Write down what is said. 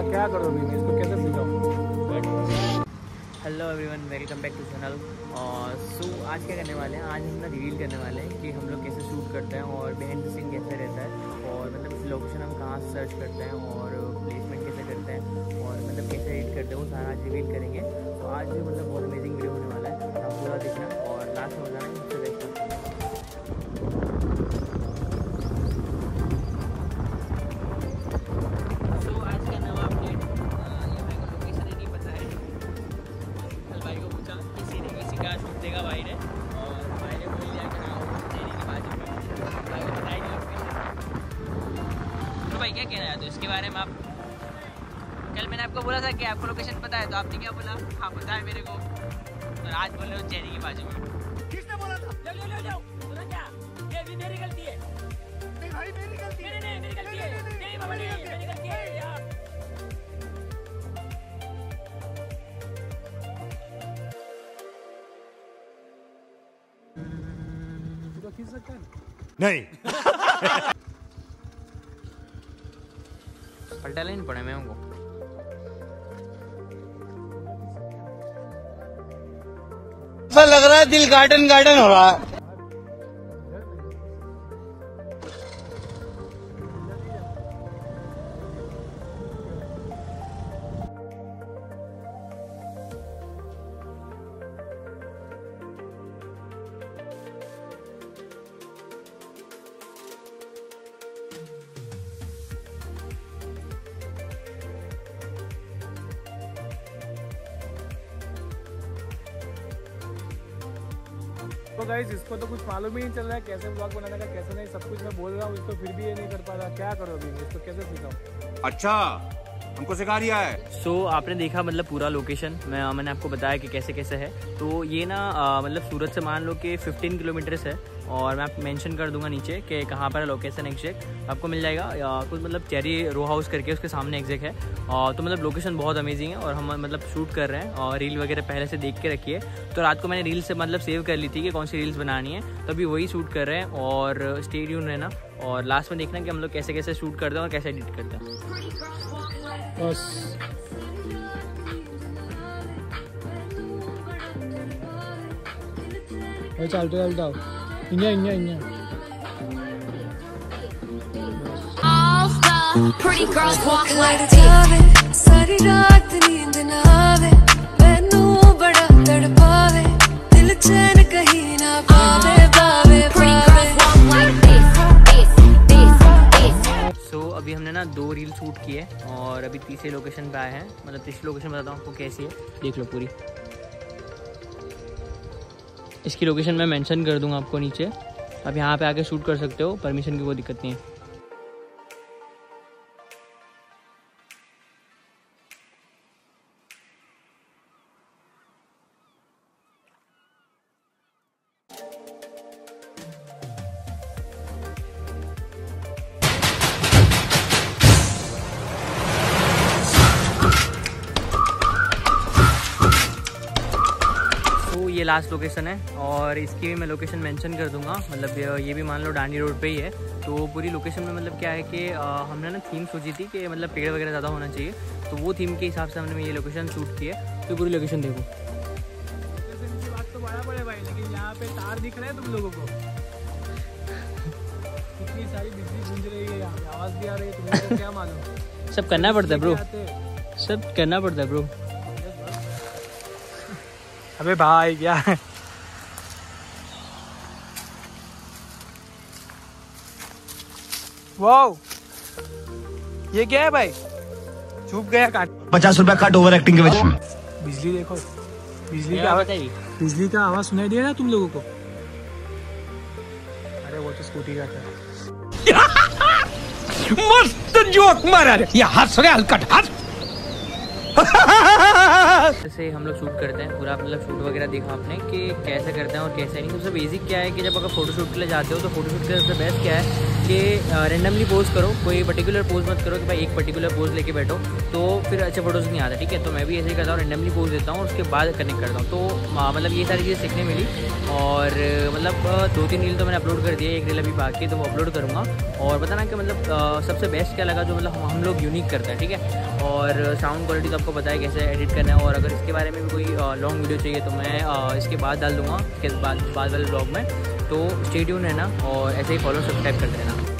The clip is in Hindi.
क्या करो अभी मैं इसको कैसे सिखाऊं। Hello everyone, welcome back to channel. So आज क्या करने वाले हैं, आज हम ना रिवील करने वाले हैं कि हम लोग कैसे शूट करते हैं और बिहाइंड द सीन कैसे रहता है और मतलब लोकेशन हम कहाँ सर्च करते हैं और प्लेसमेंट कैसे करते हैं और मतलब कैसे एडिट करते हैं, वो सारा आज रिवील करेंगे। तो आज मतलब बहुत अमेजिंग वीडियो होने वाला है, तो आप पूरा देखना और लास्ट में हो जाना मुझसे देख सकते हैं। देगा भाई ने और भाई ने बोल दिया कि हाँ वो चेरी की बाजू में भाई को बताई नहीं लोकेशन। तो भाई क्या कहना है तो इसके बारे में आप, कल मैंने आपको बोला था कि आपको लोकेशन पता है, तो आपने क्या बोला? हाँ पता है मेरे को। और आज बोल रहे हो चेरी की बाजू में। किसने बोला था? लो सुना क्या? ये भी मेरी गलती है। नहीं भाई मेरी गलती है। नहीं मेरी गलती है। नहीं बाबा नहीं मेरी गलती है यार। खींच सकता है नहीं। पलटा लेनी पड़े मैं उनको। ऐसा लग रहा है दिल गार्डन गार्डन हो रहा है। तो गाइस इसको तो कुछ मालूम ही नहीं चल रहा है कैसे ब्लॉग बनाने का, कैसे नहीं। सब कुछ मैं बोल रहा हूँ इसको, फिर भी ये नहीं कर पा रहा। क्या करो अभी इसको कैसे सिखाऊं। अच्छा हमको सिखा रिया है। सो आपने देखा मतलब पूरा लोकेशन मैंने आपको बताया कि कैसे कैसे है। तो ये ना मतलब सूरत से मान लो कि 15 किलोमीटर है और मैं आपको मेंशन कर दूंगा नीचे कि कहाँ पर है लोकेशन एग्जैक्ट आपको मिल जाएगा। कुछ मतलब चेरी रो हाउस करके उसके सामने एग्जैक्ट है। तो मतलब लोकेशन बहुत अमेजिंग है और हम मतलब शूट कर रहे हैं और रील वगैरह पहले से देख के रखी है। तो रात को मैंने रील से मतलब सेव कर ली थी कि कौन सी रील्स बनानी है, तो अभी वही शूट कर रहे हैं और स्टे ट्यून रहना और लास्ट में देखना कि हम लोग कैसे कैसे शूट करते हैं और कैसे एडिट करते हैं। बस चलता Pretty girls walk like this. सारी रात नींद ना आवे, मैनू बड़ा तड़पावे, दिल चैन कहीं ना पावे पावे। Pretty girls walk like this. सो अभी हमने ना 2 रील शूट किए और अभी तीसरी लोकेशन पे आए हैं। मतलब तीसरी लोकेशन बताता हूँ आपको कैसी है, देख लो पूरी। इसकी लोकेशन मैं मेंशन कर दूंगा आपको नीचे। अब यहाँ पे आके शूट कर सकते हो, परमिशन की कोई दिक्कत नहीं है। ये लास्ट लोकेशन है और इसकी भी मैं लोकेशन मेंशन कर दूंगा। मतलब ये भी मान लो डांडी रोड पे ही है। तो पूरी लोकेशन में मतलब क्या है कि हमने ना थीम सोची थी कि मतलब पेड़ वगैरह ज़्यादा होना चाहिए, तो वो थीम के हिसाब से हमने ये लोकेशन शूट की है। तो पूरी लोकेशन देखो। बात तो बड़ा बड़े भाई, लेकिन यहाँ पे तार दिख रहे हैं तुम लोगों को। इतनी सारी बिजली गूंज रही है, यहाँ पे आवाज़ भी आ रही है, तुम्हें क्या मालूम। सब करना पड़ता है ब्रो, सब करना पड़ता है ब्रो। अबे भाई क्या है? वाओ ये क्या है भाई? चुप गया काट। 50 रुपया कट ओवर एक्टिंग के वजह में। बिजली देखो, बिजली का आवाज सुनाई दिया ना तुम लोगों को? अरे वो तो स्कूटी का था। मस्त जोक मारा रे, ये हंस रहे हलकट हंस। से हम लोग शूट करते हैं पूरा, मतलब शूट वगैरह देखा आपने कि कैसे करते हैं और कैसे नहीं। सबसे बेसिक क्या है कि जब अगर फोटोशूट के लिए जाते हो तो फोटोशूट के सबसे बेस्ट क्या है कि रेंडमली पोज करो, कोई पर्टिकुलर पोज मत करो कि भाई एक पर्टिकुलर पोज लेके बैठो, तो फिर अच्छे फोटोज़ नहीं आते। ठीक है, तो मैं भी ऐसे ही करता हूँ, रेंडमली पोज देता हूँ और उसके बाद कनेक्ट करता हूँ। तो मतलब ये सारी चीज़ें सीखने मिली और मतलब 2-3 रील तो मैंने अपलोड कर दिया, एक रील अभी बाकी तो वो अपलोड करूँगा। और बताना कि मतलब सबसे बेस्ट क्या लगा जो मतलब हम लोग यूनिक करते हैं। ठीक है, और साउंड क्वालिटी तो आपको पता है कैसे एडिट करना है। और अगर इसके बारे में भी कोई लॉन्ग वीडियो चाहिए तो मैं इसके बाद डाल दूँगा, इसके बाद वाले ब्लॉग में। तो स्टे ट्यून रहना और ऐसे ही फॉलो सब्सक्राइब करते रहना।